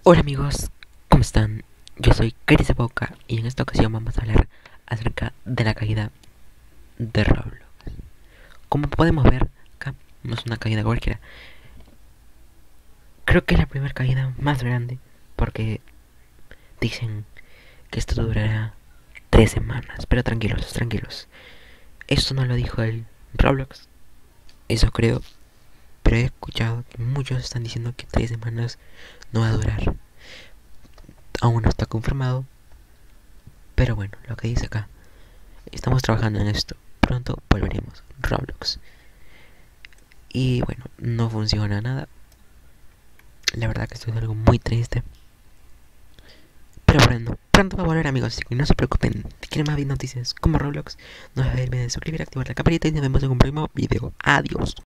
Hola amigos, ¿cómo están? Yo soy Chris Boca y en esta ocasión vamos a hablar acerca de la caída de Roblox. Como podemos ver, acá no es una caída cualquiera. Creo que es la primera caída más grande porque dicen que esto durará 3 semanas. Pero tranquilos, tranquilos. Esto no lo dijo el Roblox, eso creo. Pero he escuchado que muchos están diciendo que 3 semanas no va a durar. Aún no está confirmado, pero bueno, lo que dice acá. Estamos trabajando en esto. Pronto volveremos. Roblox. Y bueno, no funciona nada. La verdad que esto es algo muy triste. Pero bueno, pronto va a volver amigos. Así que no se preocupen. Si quieren más noticias como Roblox, no se olviden de suscribir, activar la campanita y nos vemos en un próximo video. Adiós.